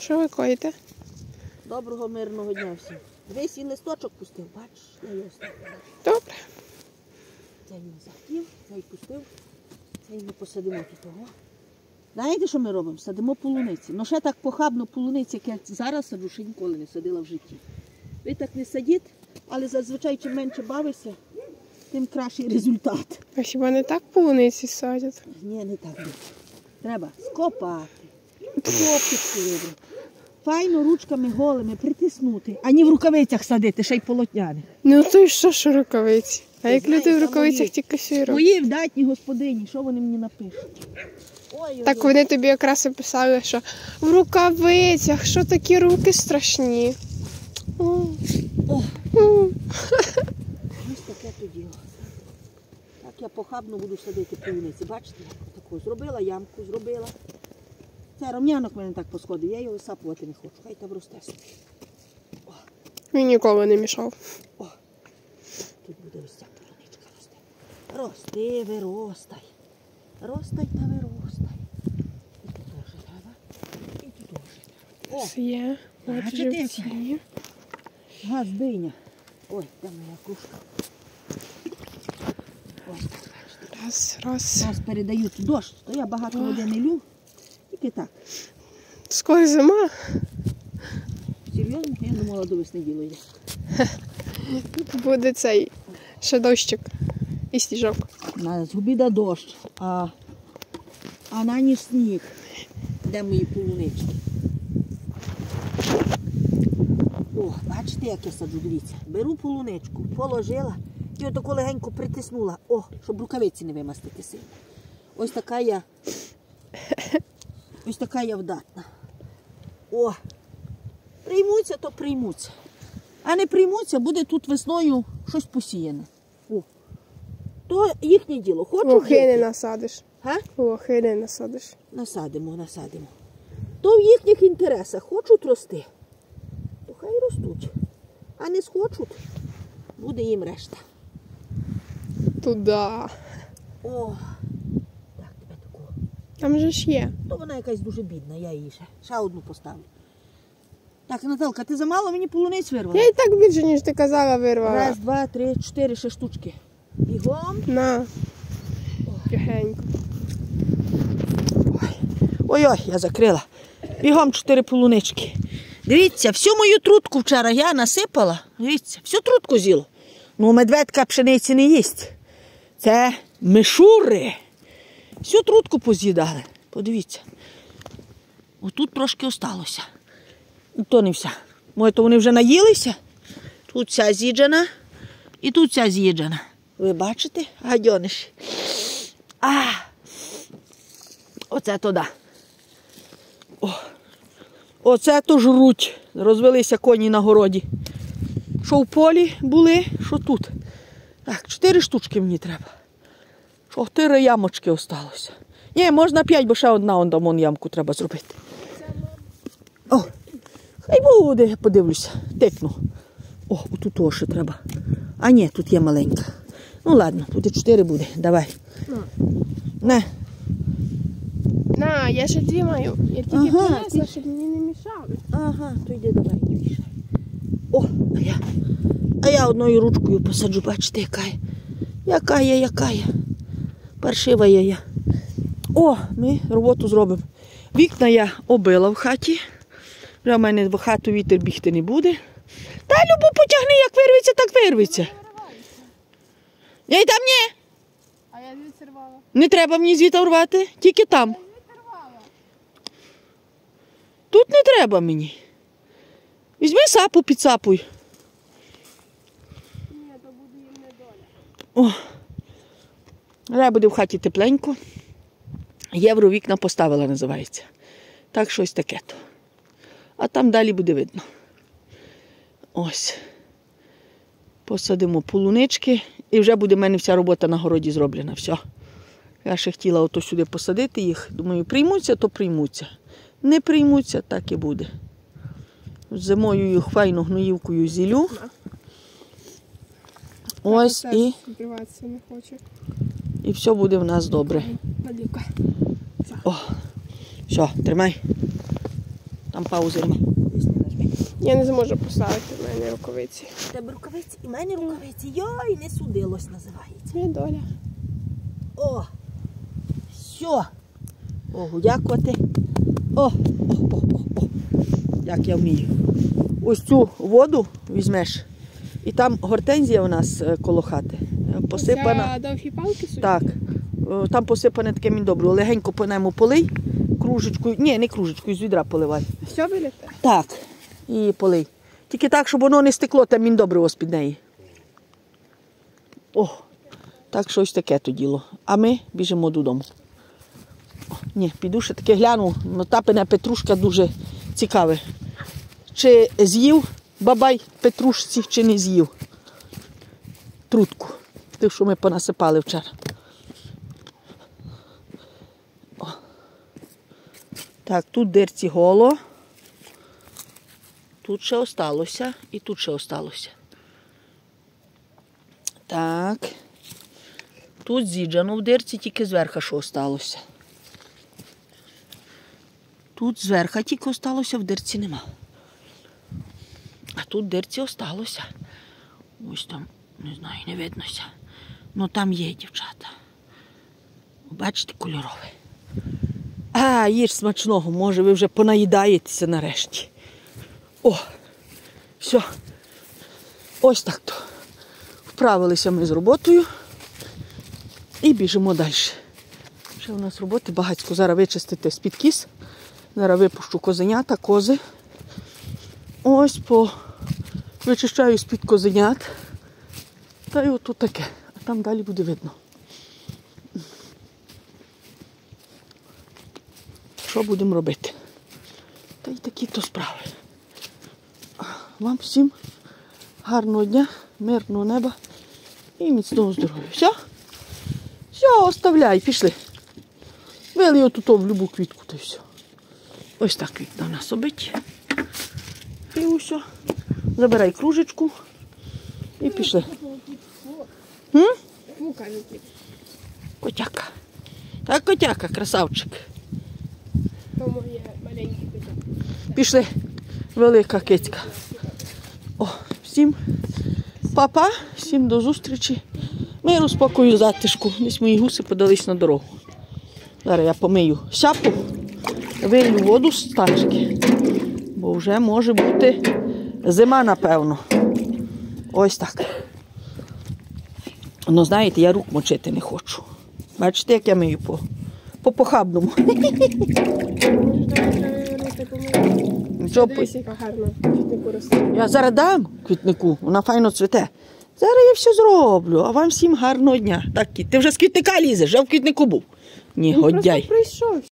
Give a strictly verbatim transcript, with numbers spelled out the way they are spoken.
Що ви коїте? Доброго, мирного дня всім. Весь і листочок пустив, бачиш, я його ставлю. Добре. Цей він захотів, цей пустив, цей ми посадимо тут того. Знаєте, що ми робимо? Садимо полуниці. Ну ще так похабно полуниці, як я зараз саджу, ще ніколи не садила в житті. Ви так не садіть, але зазвичай чим менше бавишся, тим кращий результат. А хіба не так полуниці садять? Ні, не так. Треба скопати, копчики вибрати. Файно ручками голими притиснути, а не в рукавицях садити, ще й полотняних. Ну то й що ж рукавиці? А як знаєш, люди в а рукавицях мої- тільки сіро? Мої вдатні господині, що вони мені напишуть? Ой, Так вони тобі якраз і писали, що в рукавицях, що такі руки страшні. О. О. О. Ось таке то діло. Так я похабно буду садити полуниці. Бачите, як таку зробила ямку, зробила. Це ром'янок мене так посходив, я його сапувати не хочу, хай там росте собі. Він ніколи не мішав. О, тут буде ось ця полуничка рости. Рости, виростай. Ростай та виростай. І тут теж треба, і тут теж треба. О, Це є. От бачите, живці. газ диня. Ой, де моя кружка. Ось так, бачите. Раз, раз. Зараз передають дощ, то я багато води не лю. Тільки так. Скоро зима. Серйозно? Я думала, до весни діло йде. Буде цей ще дощик і сніжок. На згубіда дощ, а, а на ніж сніг. Де мої полунички? О, бачите, як я саджу, дивіться. Беру полуничку, положила і отако легенько притиснула. О, щоб рукавиці не вимастити сильно. Ось така я, ось така я вдатна. О, приймуться, то приймуться. А не приймуться, буде тут весною щось посіяне. О, то їхнє діло. Хочу Лохи не жити. насадиш. Га? Лохи не насадиш. Насадимо, насадимо. То в їхніх інтересах хочуть рости, то хай ростуть. А не схочуть, буде їм решта. Туда. О, так, тебе таку. Там же ж є. То вона якась дуже бідна, я її ще, ще одну поставлю. Так, Наталка, ти замало мені полуниць вирвала? Я і так більше, ніж ти казала, вирвала. Раз, два, три, чотири, ще штучки. Бігом. На. Тихенько. Ой-ой, я закрила. Бігом чотири полунички. Дивіться, всю мою трутку вчора я насипала. Дивіться, всю трутку з'їло. Ну, медведка пшениці не їсть. Це мишури. Всю трутку поз'їдали. Подивіться. Отут трошки осталося. І то не вся. Може, то вони вже наїлися? Тут вся з'їджена і тут вся з'їджена. Ви бачите, гадьониші? А! Оце то да. О, оце то жруть. Розвелися коні на городі. Що в полі були, що тут. Так, чотири штучки мені треба. Чотири ямочки осталося. Ні, можна п'ять, бо ще одна он там ямку треба зробити. О, хай буде, я подивлюся. Тикну. О, отут того ще треба. А ні, тут є маленька. Ну ладно, буде чотири буде. Давай. Не. На, я ще дві маю. Я тільки Ага, принесла, ти- щоб мені не мішали. Ага, то йди давай, не вішай. О, а я, а я одною ручкою посаджу, бачите, яка я. Яка я, яка я. Паршива я я. О, ми роботу зробимо. Вікна я обила в хаті. Вже в мене в хату вітер бігти не буде. Та, Любу, потягни, як вирветься, так вирветься. Я й там ні. А я звідси рвала. Не треба мені звідти рвати, тільки там. Тут не треба мені. Візьми сапу, підсапуй. Ні, то буде їм недоля. О, зараз буде в хаті тепленько. Євро вікна поставила, називається. Так, щось таке то. А там далі буде видно. Ось. Посадимо полунички і вже буде в мене вся робота на городі зроблена. Все. Я ще хотіла ото сюди посадити їх. Думаю, приймуться, то приймуться. Не приймуться, так і буде. Зимою їх файно гноївкою зілю. Ось і, Відриватися не хоче. і все буде в нас добре. Наліка. О, все, тримай. Там Там паузи нема. Десь не нажми. Я не зможу поставити в мене рукавиці. У тебе рукавиці, і в мене рукавиці. Йой, не судилось називається. Це доля. О! Все. Богу дякувати. О, о, о, о, о. Як я вмію. Ось цю воду візьмеш. І там гортензія у нас е, коло хати. е, Посипана. Це довгі палки суть? Так. Е, Там посипане таке міндобро. Легенько по ньому полий. Кружечкою. Ні, не кружечкою, з відра поливай. Все виліте? Так. І полий. Тільки так, щоб воно не стекло, там міндобриво з-під неї. О, так що ось таке то діло. А ми біжимо додому. О, ні, піду ще таки гляну. Ну, тапина петрушка дуже цікаве. Чи з'їв бабай петрушці, чи не з'їв трутку. Те, що ми понасипали вчора. О. Так, тут дирці голо. Тут ще осталося і тут ще осталося. Так. Тут зіджано в дирці, тільки зверху що осталося. Тут зверху тільки осталося, в дирці нема. А тут в дирці осталося. Ось там, не знаю, не виднося. Ну там є, дівчата. Бачите, кольорове. А, їж смачного, може ви вже понаїдаєтеся нарешті. О, все. Ось так то. Вправилися ми з роботою і біжимо далі. Ще у нас роботи багатько. Зараз вичистити з-під кіз. Зараз випущу козенята, кози. Ось по вичищаю з-під козенят. Та й отут таке. А там далі буде видно. Що будемо робити? Та й такі-то справи. Вам всім гарного дня, мирного неба і міцного здоров'я. Все? Все, оставляй, пішли. Вили отут в любу квітку, та й все. Ось так квітка у нас обить. І ось. Забирай кружечку і пішли. М? Котяка. Так, котяка, красавчик. Тому є маленький котяк. Пішли. Велика кицька. О, всім па-па, всім до зустрічі. Миру, спокою, затишку. Десь мої гуси подались на дорогу. Зараз я помию сяпу, вилью воду з тачки, бо вже може бути зима, напевно. Ось так. Ну, знаєте, я рук мочити не хочу. Бачите, як я мию по, по похабному. Нічого, Дивись, яка гарна квітнику росте. я зараз дам квітнику, вона файно цвіте. Зараз я все зроблю, а вам всім гарного дня. Так, кіт, ти вже з квітника лізеш, я в квітнику був. Ні, Він годяй. просто прийшов.